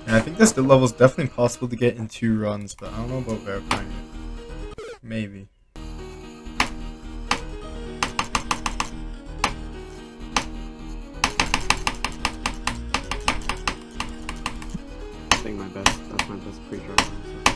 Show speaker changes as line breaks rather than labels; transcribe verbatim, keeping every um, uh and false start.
And I think this level is definitely possible to get in two runs, but I don't know about verifying it. Maybe.
I think my best, that's my best pre-drop.